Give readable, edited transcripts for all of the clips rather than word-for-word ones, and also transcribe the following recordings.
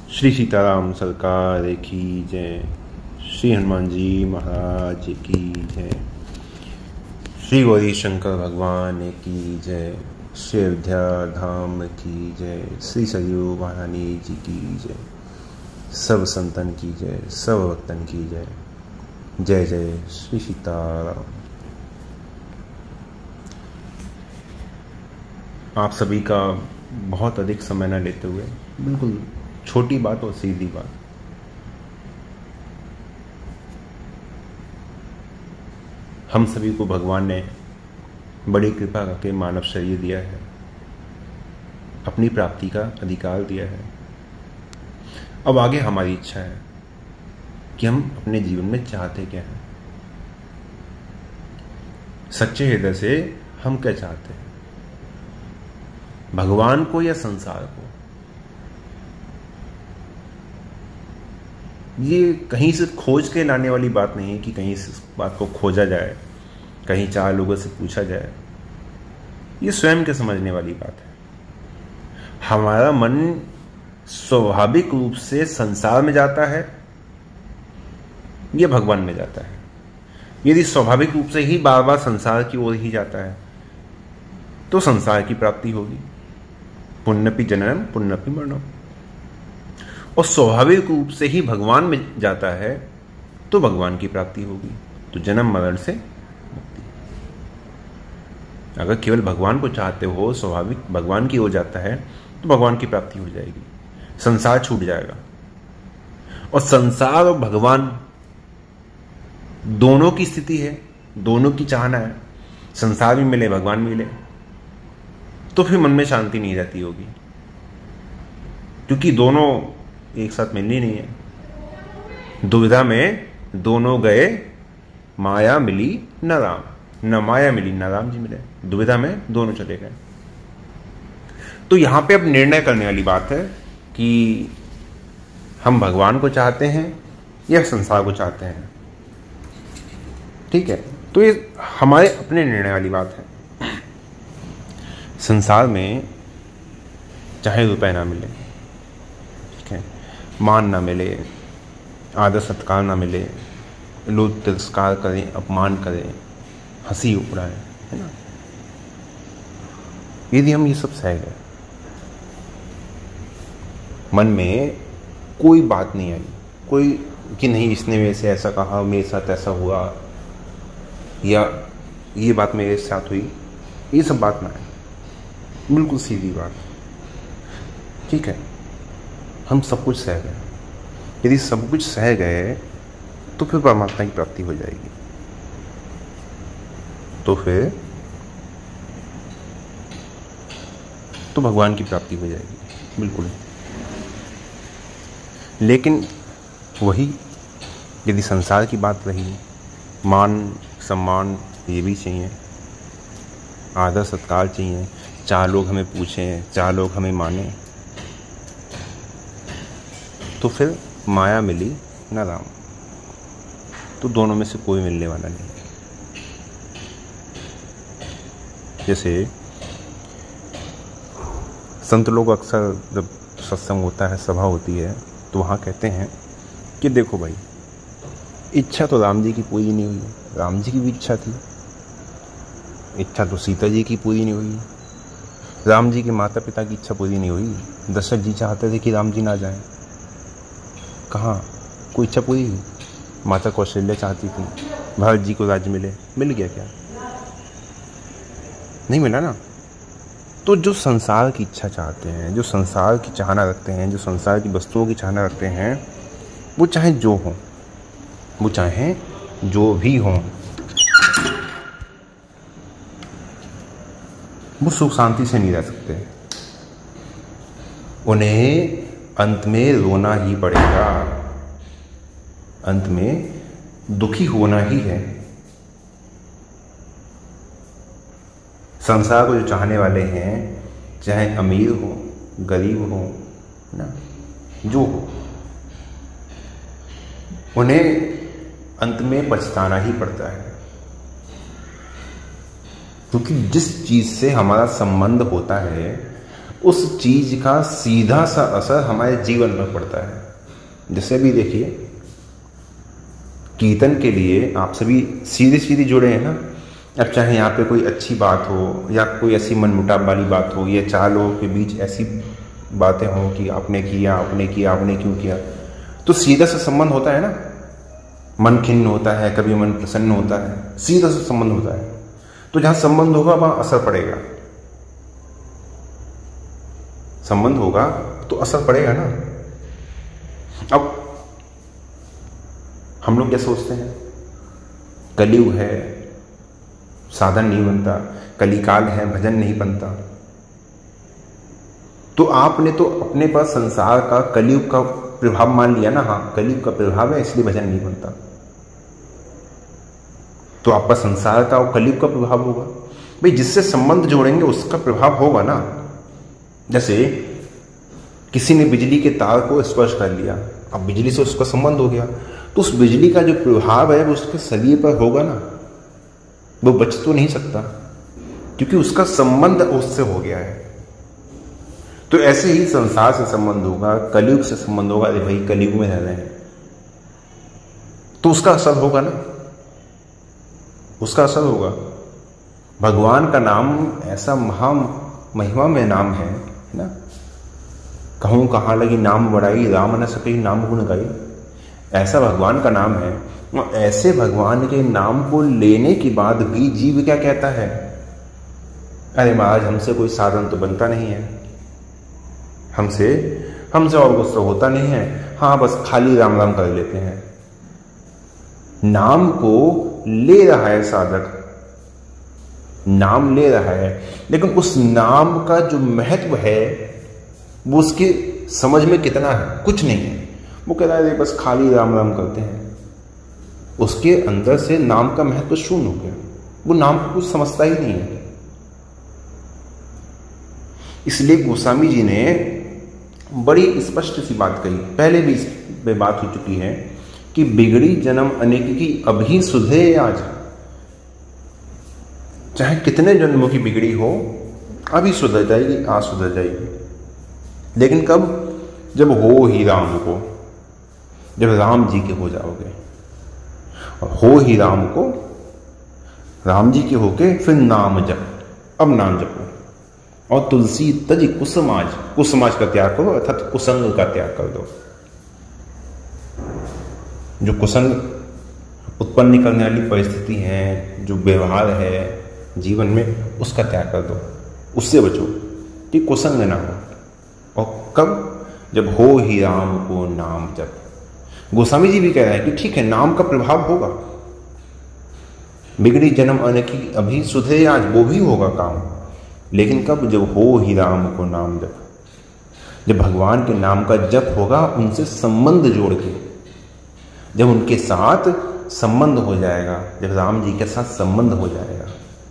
श्री सीताराम सरकार की जय। श्री हनुमान जी महाराज की जय। श्री गौरी शंकर भगवान की जय। श्री अयोध्या धाम की जय। श्री सरयू महारानी जी की जय। सब संतन की जय, सब भक्तन की जय। जय जय श्री सीताराम। आप सभी का बहुत अधिक समय न लेते हुए बिल्कुल छोटी बात और सीधी बात, हम सभी को भगवान ने बड़ी कृपा करके मानव शरीर दिया है, अपनी प्राप्ति का अधिकार दिया है। अब आगे हमारी इच्छा है कि हम अपने जीवन में चाहते क्या हैं, सच्चे हृदय से हम क्या चाहते हैं, भगवान को या संसार को। ये कहीं से खोज के लाने वाली बात नहीं है कि कहीं से इस बात को खोजा जाए, कहीं चार लोगों से पूछा जाए। ये स्वयं के समझने वाली बात है। हमारा मन स्वाभाविक रूप से संसार में जाता है या भगवान में जाता है। यदि स्वाभाविक रूप से ही बार बार संसार की ओर ही जाता है तो संसार की प्राप्ति होगी, पुण्यपि जननम पुण्यपि मरणम। और स्वाभाविक रूप से ही भगवान में जाता है तो भगवान की प्राप्ति होगी, तो जन्म मरण से मुक्ति। अगर केवल भगवान को चाहते हो, स्वाभाविक भगवान की ओर जाता है तो भगवान की प्राप्ति हो जाएगी, संसार छूट जाएगा। और संसार और भगवान दोनों की स्थिति है, दोनों की चाहना है। संसार भी मिले, भगवान भी मिले, तो फिर मन में शांति नहीं रहती होगी, क्योंकि दोनों एक साथ मिलनी नहीं है। दुविधा में दोनों गए, माया मिली न राम, न माया मिली न राम जी मिले। दुविधा में दोनों चले गए। तो यहां पे अब निर्णय करने वाली बात है कि हम भगवान को चाहते हैं या संसार को चाहते हैं। ठीक है, तो ये हमारे अपने निर्णय वाली बात है। संसार में चाहे रुपए ना मिले, ठीक है, मान ना मिले, आदर सत्कार ना मिले, लोग तिरस्कार करें, अपमान करें, हंसी उड़ाएं, है ना, यदि हम ये सब सह गए, मन में कोई बात नहीं आई, कोई कि नहीं इसने मेरे से ऐसा कहा, मेरे साथ ऐसा हुआ, या ये बात मेरे साथ हुई, ये सब बात ना है, बिल्कुल सीधी बात। ठीक है, हम सब कुछ सह गए। यदि सब कुछ सह गए तो फिर परमात्मा की प्राप्ति हो जाएगी। तो फिर तो भगवान की प्राप्ति हो जाएगी, बिल्कुल। लेकिन वही यदि संसार की बात रही, मान सम्मान ये भी चाहिए, आदर सत्कार चाहिए, चार लोग हमें पूछें, चार लोग हमें माने, तो फिर माया मिली न राम, तो दोनों में से कोई मिलने वाला नहीं। जैसे संत लोग अक्सर जब सत्संग होता है, सभा होती है, तो वहाँ कहते हैं कि देखो भाई, इच्छा तो राम जी की पूरी नहीं हुई, राम जी की भी इच्छा थी, इच्छा तो सीता जी की पूरी नहीं हुई, राम जी के माता पिता की इच्छा पूरी नहीं हुई। दशरथ जी चाहते थे कि राम जी ना जाएं, कहाँ कोई इच्छा पूरी हुई? माता कौशल्या चाहती थी भरत जी को राज्य मिले, मिल गया क्या? नहीं मिला ना। तो जो संसार की इच्छा चाहते हैं, जो संसार की चाहना रखते हैं, जो संसार की वस्तुओं की चाहना रखते हैं, वो चाहे जो हो, वो चाहे जो भी हो, वो सुख शांति से नहीं रह सकते। उन्हें अंत में रोना ही पड़ेगा, अंत में दुखी होना ही है। संसार को जो चाहने वाले हैं, चाहे अमीर हो, गरीब हो ना, जो हो, उन्हें अंत में पछताना ही पड़ता है। क्योंकि जिस चीज से हमारा संबंध होता है उस चीज का सीधा सा असर हमारे जीवन में पड़ता है। जैसे भी देखिए, कीर्तन के लिए आप सभी सीधे सीधे जुड़े हैं ना। अब चाहे यहाँ पे कोई अच्छी बात हो या कोई ऐसी मनमुटाव वाली बात हो, या चार लोगों के बीच ऐसी बातें हो कि आपने किया, आपने किया, आपने क्यों किया, तो सीधा सा संबंध होता है ना। मन खिन्न होता है, कभी मन प्रसन्न होता है, सीधा सा संबंध होता है। तो जहां संबंध होगा वहां असर पड़ेगा। संबंध होगा तो असर पड़ेगा ना। अब हम लोग क्या सोचते हैं, कलयुग है, साधन नहीं बनता, कलिकाल है, भजन नहीं बनता। तो आपने तो अपने पास संसार का, कलयुग का प्रभाव मान लिया ना। हाँ, कलयुग का प्रभाव है इसलिए भजन नहीं बनता। तो आपका संसार का और कलयुग का प्रभाव होगा। भाई जिससे संबंध जोड़ेंगे उसका प्रभाव होगा ना। जैसे किसी ने बिजली के तार को स्पर्श कर लिया, अब बिजली से उसका संबंध हो गया, तो उस बिजली का जो प्रभाव है वो उसके शरीर पर होगा ना। वो बच तो नहीं सकता क्योंकि उसका संबंध उससे हो गया है। तो ऐसे ही संसार से संबंध होगा, कलयुग से संबंध होगा। अरे भाई कलयुग में रह रहे हैं तो उसका असर होगा ना, उसका असर होगा। भगवान का नाम ऐसा महा महिमा में नाम है ना। कहूँ कहाँ लगी नाम बढ़ाई, राम न सके नाम गुण गाई। ऐसा भगवान का नाम है। और ऐसे भगवान के नाम को लेने के बाद भी जीव क्या कहता है, अरे महाराज हमसे कोई साधन तो बनता नहीं है, हमसे और कुछ तो होता नहीं है, हाँ बस खाली राम राम कर लेते हैं। नाम को ले रहा है साधक, नाम ले रहा है, लेकिन उस नाम का जो महत्व है वो उसकी समझ में कितना है, कुछ नहीं है। वो कह रहा है बस खाली राम राम करते हैं। उसके अंदर से नाम का महत्व शून्य हो गया। वो नाम को कुछ समझता ही नहीं है। इसलिए गोस्वामी जी ने बड़ी स्पष्ट सी बात कही, पहले भी इस पे बात हो चुकी है कि बिगड़ी जन्म अनेक की अभी सुधरे आज। चाहे कितने जन्मों की बिगड़ी हो, अभी सुधर जाएगी, आज सुधर जाएगी। लेकिन कब? जब हो ही राम को, जब राम जी के हो जाओगे। और हो ही राम को, राम जी के होके फिर नाम जप। अब नाम जपो। और तुलसी तज कुसमाज, कुसमाज का त्याग करो, अर्थात कुसंग का त्याग कर दो। जो कुसंग उत्पन्न करने वाली परिस्थिति है, जो व्यवहार है जीवन में, उसका त्याग कर दो, उससे बचो कि कुसंग ना हो। और कब? जब हो ही राम को नाम जप। गोस्वामी जी भी कह रहे हैं कि ठीक है, नाम का प्रभाव होगा। बिगड़ी जन्म अनेकी अभी सुधरे आज, वो भी होगा काम। लेकिन कब? जब हो ही राम को नाम जप। जब भगवान के नाम का जप होगा, उनसे संबंध जोड़ के, जब उनके साथ संबंध हो जाएगा, जब राम जी के साथ संबंध हो जाएगा,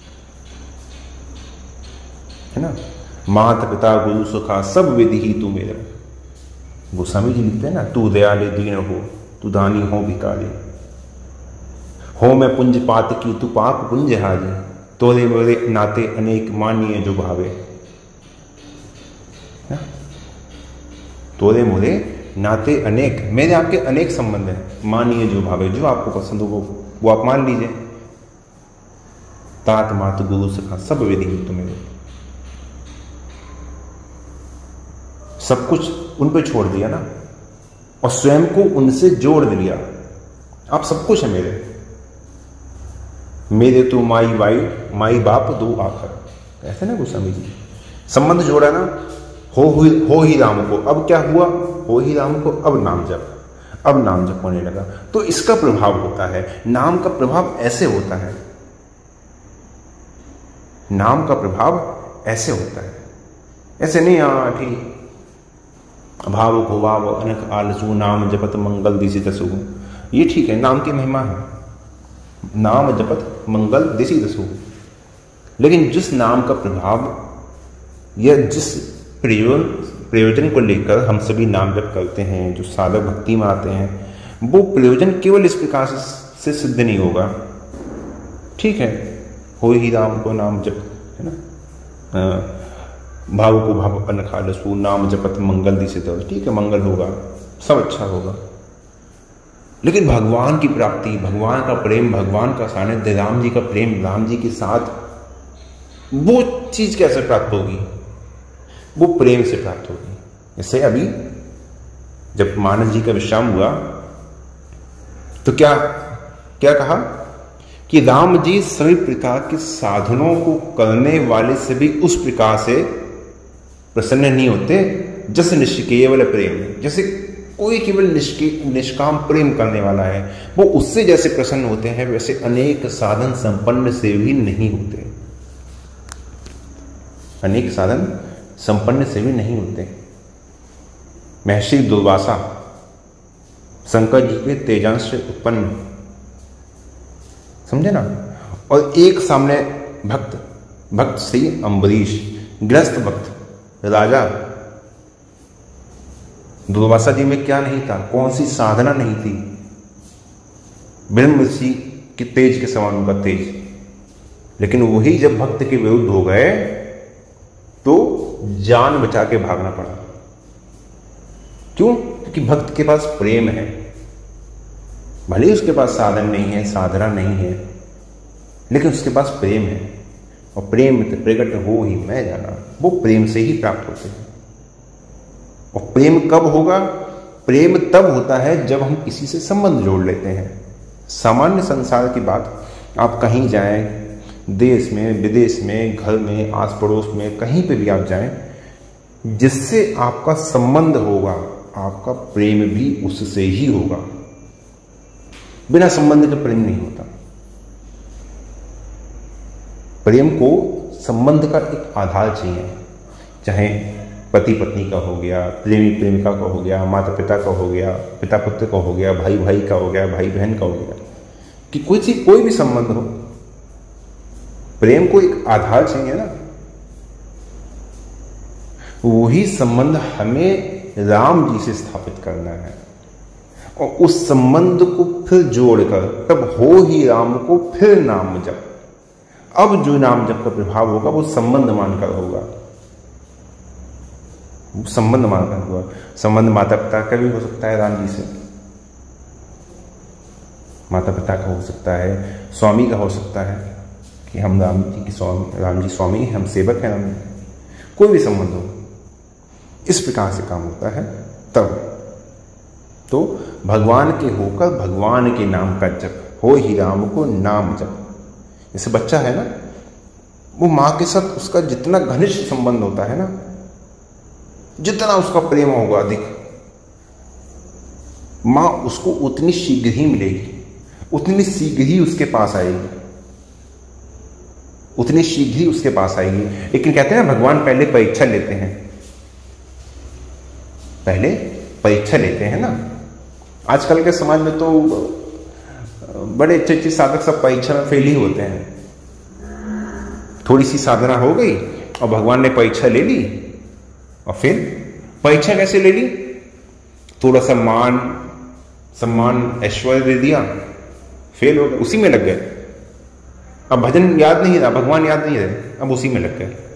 है ना। माता पिता गुरु सुखा सब विधि ही तू मेरा। गोस्वामी जी लिखते हैं ना, तू दयालु दीन हो, तू दानी हो भिखारी हो, मैं पुंज पात की तू पाप पुंज हारी, तोरे मेरे नाते अनेक मानिए जो भावे। तोरे मोरे नाते अनेक, मेरे आपके अनेक संबंध हैं, मानिए जो भावे, जो आपको पसंद हो वो आप मान लीजिए। तात मात गुरु सखा सब विधि ही तुम्हें, सब कुछ उन पे छोड़ दिया ना, और स्वयं को उनसे जोड़ दिया। आप सब कुछ है मेरे तो माई बाप दो आखर, ऐसे ना गोस्वामी जी। संबंध जोड़ा ना, हो ही राम को। अब क्या हुआ? हो ही राम को, अब नाम जप, अब नाम जप होने लगा। तो इसका प्रभाव होता है, नाम का प्रभाव ऐसे होता है, नाम का प्रभाव ऐसे होता है, ऐसे नहीं। हाँ ठीक, भाव को भाव अनक आलसू नाम जपत मंगल दिशि दसु, ये ठीक है, नाम की महिमा है, नाम जपत मंगल दिशि दसु। लेकिन जिस नाम का प्रभाव या जिस प्रयोजन को लेकर हम सभी नाम जप करते हैं, जो साधक भक्ति में आते हैं, वो प्रयोजन केवल इस प्रकार से सिद्ध नहीं होगा। ठीक है, हो ही राम को नाम जप, है ना, भाव को भावपन खालसु, नाम जपत मंगल दिसित। ठीक है, मंगल होगा, सब अच्छा होगा, लेकिन भगवान की प्राप्ति, भगवान का प्रेम, भगवान का सानिध्य, राम जी का प्रेम, राम जी के साथ, वो चीज कैसे प्राप्त होगी? वो प्रेम से प्राप्त होगी। जैसे अभी जब मानस जी का विश्राम हुआ तो क्या क्या कहा कि राम जी सभी प्रकार के साधनों को करने वाले से भी उस प्रकार से प्रसन्न नहीं होते जैसे निष्केवल प्रेम, जैसे कोई केवल निष्काम प्रेम करने वाला है, वो उससे जैसे प्रसन्न होते हैं वैसे अनेक साधन संपन्न से भी नहीं होते, अनेक साधन संपन्न से भी नहीं होते। महर्षि दुर्वासा शंकर जी के तेजांश से उत्पन्न, समझे ना। और एक सामने भक्त श्री अम्बरीश, गृहस्थ भक्त राजा। दुर्वासा जी में क्या नहीं था? कौन सी साधना नहीं थी? ब्रह्म ऋषि के तेज के समान उनका तेज, लेकिन वही जब भक्त के विरुद्ध हो गए तो जान बचा के भागना पड़ा। क्यों? क्योंकि भक्त के पास प्रेम है, भले ही उसके पास साधन नहीं है, साधना नहीं है, लेकिन उसके पास प्रेम है। और प्रेम प्रकट हो ही मैं जाना, वो प्रेम से ही प्राप्त होते हैं। और प्रेम कब होगा? प्रेम तब होता है जब हम किसी से संबंध जोड़ लेते हैं। सामान्य संसार की बात, आप कहीं जाएं, देश में, विदेश में, घर में, आस पड़ोस में, कहीं पे भी आप जाएं, जिससे आपका संबंध होगा, आपका प्रेम भी उससे ही होगा। बिना संबंध के प्रेम नहीं होता। प्रेम को संबंध का एक आधार चाहिए, चाहे पति पत्नी का हो गया, प्रेमी प्रेमिका का हो गया, माता पिता का हो गया, पिता पुत्र का हो गया, भाई भाई का हो गया, भाई बहन का हो गया, कि कोई भी संबंध हो, प्रेम को एक आधार चाहिए ना। वही संबंध हमें राम जी से स्थापित करना है, और उस संबंध को फिर जोड़कर तब हो ही राम को फिर नाम जप। अब जो नाम जप का प्रभाव होगा वो संबंध मानकर होगा, संबंध मानकर होगा। संबंध माता पिता का भी हो सकता है राम जी से, माता पिता का हो सकता है, स्वामी का हो सकता है कि हम राम जी की स्वामी, राम जी स्वामी हैं, हम सेवक हैं राम जी। कोई भी संबंध हो, इस प्रकार से काम होता है। तब तो भगवान के होकर भगवान के नाम का जप, हो ही राम को नाम जप। जैसे बच्चा है ना, वो माँ के साथ उसका जितना घनिष्ठ संबंध होता है ना, जितना उसका प्रेम होगा अधिक, माँ उसको उतनी शीघ्र ही मिलेगी, उतनी शीघ्र ही उसके पास आएगी, उतनी शीघ्र ही उसके पास आएगी। लेकिन कहते हैं ना, भगवान पहले परीक्षा लेते हैं, पहले परीक्षा लेते हैं ना। आजकल के समाज में तो बड़े अच्छे साधक सब परीक्षा में फेल ही होते हैं। थोड़ी सी साधना हो गई और भगवान ने परीक्षा ले ली, और फिर परीक्षा कैसे ले ली? थोड़ा सा मान सम्मान ऐश्वर्य दे दिया, फेल हो गए, उसी में लग गए। अब भजन याद नहीं रहा, भगवान याद नहीं रहे, अब उसी में लग गए।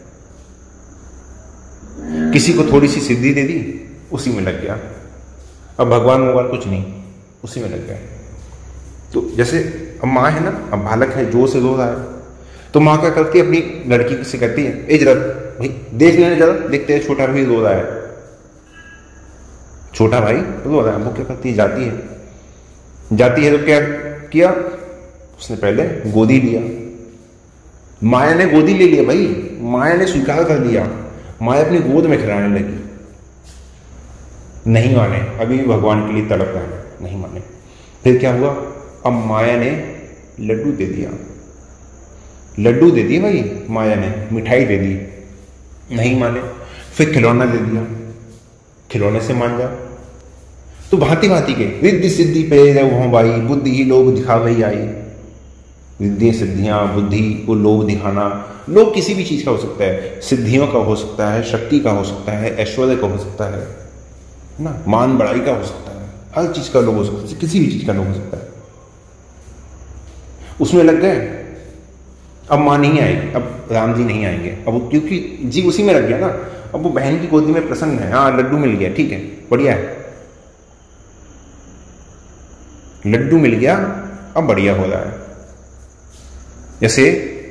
किसी को थोड़ी सी सिद्धि दे दी, उसी में लग गया। अब भगवान कुछ नहीं, उसी में लग गए। तो जैसे अब माँ है ना, अब बालक है, जोर से रो रहा है, तो माँ क्या करती है, अपनी लड़की से कहती है, ए जरा भाई देख लेने, जरा देखते हैं छोटा भाई रो रहा है, छोटा भाई रो रहा है। वो क्या करती है, जाती है तो क्या किया उसने? पहले गोदी लिया। माया ने गोदी ले लिया भाई, माया ने स्वीकार कर लिया, माया अपनी गोद में खिलाने लगी। नहीं माने, अभी भी भगवान के लिए तड़प रहे हैं, नहीं माने। फिर क्या हुआ? अब माया ने लड्डू दे दिया, लड्डू दे दिए भाई, माया ने मिठाई दे दी, नहीं माने। फिर खिलौना दे दिया, खिलौने से मान जा। तो भांति भांति के रिद्धि सिद्धि पे रहो भाई, बुद्धि ही लोग दिखावे आई। रिद्धि सिद्धियां, बुद्धि को लोभ दिखाना, लोभ किसी भी चीज का हो सकता है, सिद्धियों का हो सकता है, शक्ति का हो सकता है, ऐश्वर्य का हो सकता है ना, मान बड़ाई का हो सकता है, हर चीज का लोभ हो सकता है, किसी भी चीज का लोभ हो सकता है। उसमें लग गए। अब माँ नहीं आएगी, अब राम जी नहीं आएंगे, अब वो क्योंकि जी उसी में रख गया ना, अब वो बहन की गोदी में प्रसन्न है, हाँ लड्डू मिल गया, ठीक है बढ़िया है, लड्डू मिल गया, अब बढ़िया हो रहा है। जैसे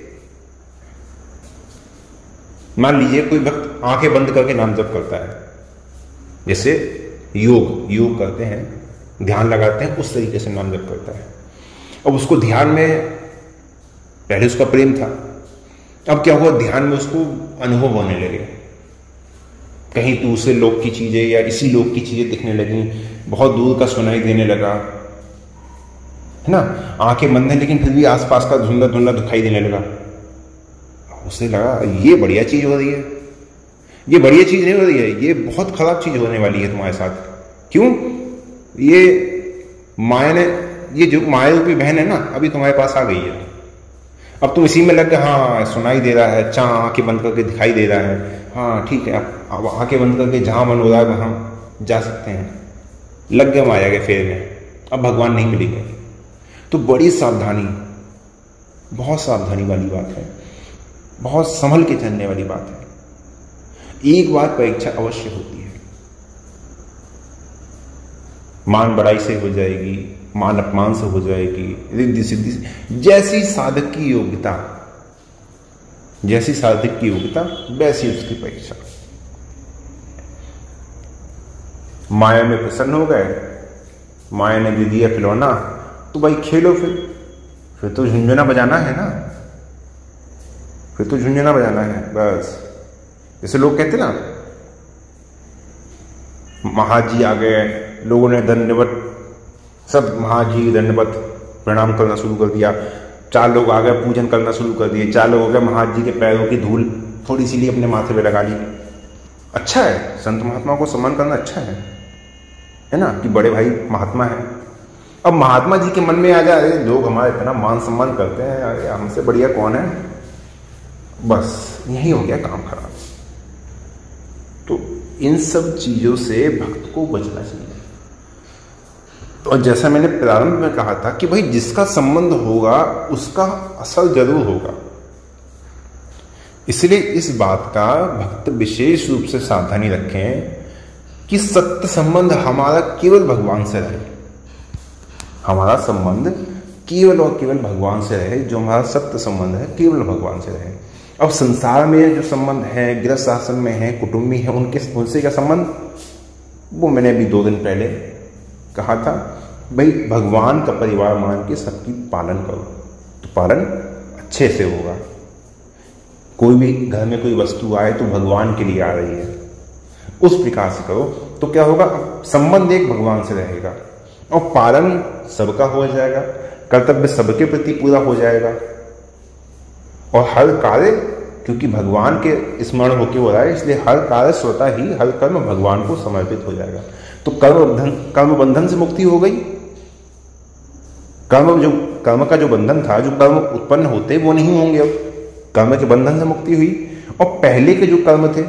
मान लीजिए कोई भक्त आंखें बंद करके नाम जप करता है, जैसे योग करते हैं, ध्यान लगाते हैं, उस तरीके से नाम जप करता है। अब उसको ध्यान में, पहले उसका प्रेम था, अब क्या हुआ, ध्यान में उसको अनुभव होने लगे, कहीं दूसरे लोक की चीजें या इसी लोक की चीजें दिखने लगी, बहुत दूर का सुनाई देने लगा, है ना, आंखें बंद हैं लेकिन फिर भी आसपास का धुंधला धुंधला दिखाई देने लगा। उसे लगा ये बढ़िया चीज हो रही है, ये बढ़िया चीज नहीं हो रही है, ये बहुत खराब चीज होने वाली है तुम्हारे साथ। क्यों? ये माया ने, ये जो माया रूपी बहन है ना, अभी तुम्हारे पास आ गई है, अब तुम इसी में लग गए, हाँ सुनाई दे रहा है, अच्छा आंखें बंद करके दिखाई दे रहा है, हाँ ठीक है, अब आंखें बंद करके जहां मन हो रहा है वहां जा सकते हैं, लग गए माया के फेर में, अब भगवान नहीं मिलेंगे। तो बड़ी सावधानी, बहुत सावधानी वाली बात है, बहुत संभल के चलने वाली बात है। एक बात परीक्षा अवश्य होती है, मान बड़ाई से हो जाएगी, मान अपमान से हो जाएगी, रिद्धि सिद्धि से, जैसी साधक की योग्यता, जैसी साधक की योग्यता वैसी उसकी परीक्षा। माया में प्रसन्न हो गए, माया ने दे दिया खिलौना, तो भाई खेलो, फिर तो झुंझुना बजाना है ना, फिर तो झुंझुना बजाना है बस। जैसे लोग कहते ना, महाजी आ गए, लोगों ने दंडवत, सब महाजी दंडवत प्रणाम करना शुरू कर दिया, 4 लोग आ गए पूजन करना शुरू कर दिए, 4 लोग हो गए महाजी के पैरों की धूल थोड़ी सी ली अपने माथे पे लगा ली। अच्छा है, संत महात्मा को सम्मान करना अच्छा है ना, कि बड़े भाई महात्मा है। अब महात्मा जी के मन में आ जाए, लोग हमारे इतना मान सम्मान करते हैं, अरे हमसे बढ़िया कौन है, बस यही हो गया काम खराब। तो इन सब चीजों से भक्त को बचना चाहिए। और जैसा मैंने प्रारंभ में कहा था कि भाई जिसका संबंध होगा उसका असर जरूर होगा, इसलिए इस बात का भक्त विशेष रूप से सावधानी रखें कि सत्य संबंध हमारा केवल भगवान से रहे, हमारा संबंध केवल और केवल भगवान से रहे, जो हमारा सत्य संबंध है केवल भगवान से रहे। अब संसार में जो संबंध है, गृहस्थ आश्रम में है, कुटुंबी है, उनसे क्या संबंध, वो मैंने अभी 2 दिन पहले कहा था, भाई भगवान का परिवार मान के सबकी पालन करो, तो पालन अच्छे से होगा। कोई भी घर में कोई वस्तु आए तो भगवान के लिए आ रही है, उस प्रकार से करो, तो क्या होगा, संबंध एक भगवान से रहेगा और पालन सबका हो जाएगा, कर्तव्य सबके प्रति पूरा हो जाएगा, और हर कार्य, क्योंकि भगवान के स्मरण होके हो रहा है, इसलिए हर कार्य स्वतः ही, हर कर्म भगवान को समर्पित हो जाएगा। तो कर्म बंधन से मुक्ति हो गई, कर्म का जो बंधन था, जो कर्म उत्पन्न होते वो नहीं होंगे, अब कर्म के बंधन से मुक्ति हुई। और पहले के जो कर्म थे,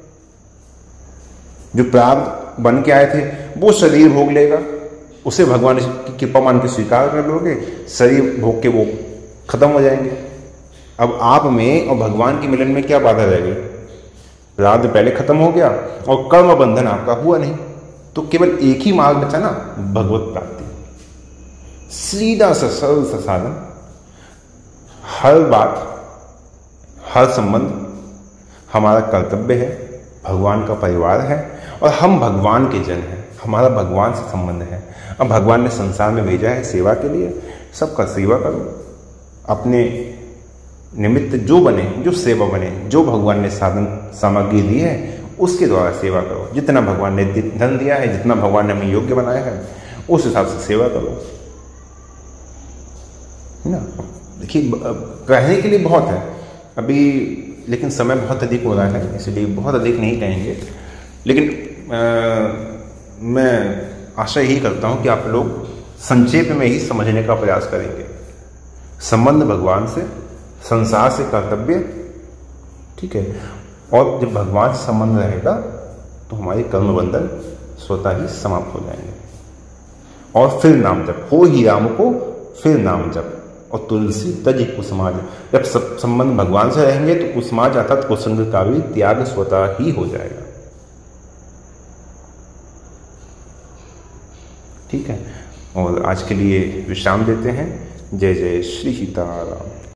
जो प्रारब्ध बन के आए थे, वो शरीर भोग लेगा, उसे भगवान की कृपा मान के स्वीकार कर लोगे, शरीर भोग के वो खत्म हो जाएंगे। अब आप में और भगवान के मिलन में क्या बाधा रह गई, प्रारब्ध पहले खत्म हो गया और कर्म बंधन आपका हुआ नहीं, तो केवल एक ही मार्ग बचा ना, भगवत प्राप्ति, सीधा सा सरल सा साधन। हर बात, हर संबंध हमारा कर्तव्य है, भगवान का परिवार है और हम भगवान के जन हैं, हमारा भगवान से संबंध है। अब भगवान ने संसार में भेजा है सेवा के लिए, सबका सेवा करो, अपने निमित्त जो बने, जो सेवा बने, जो भगवान ने साधन सामग्री दी है उसके द्वारा सेवा करो। जितना भगवान ने धन दिया है, जितना भगवान ने हमें योग्य बनाया है, उस हिसाब से सेवा करो, है ना। देखिए कहने के लिए बहुत है अभी, लेकिन समय बहुत अधिक हो रहा है, इसलिए बहुत अधिक नहीं कहेंगे। लेकिन मैं आशा यही करता हूं कि आप लोग संक्षेप में ही समझने का प्रयास करेंगे। संबंध भगवान से, संसार से कर्तव्य, ठीक है, और जब भगवान से संबंध रहेगा तो हमारे कर्म बंधन स्वतः ही समाप्त हो जाएंगे। और फिर नाम जप, हो ही राम को फिर नाम जप, और तुलसी तज कुसुमाज। जब संबंध भगवान से रहेंगे तो कुसुमाज अर्थात कुसंग का भी त्याग स्वतः ही हो जाएगा। ठीक है, और आज के लिए विश्राम देते हैं। जय जय श्री सीताराम।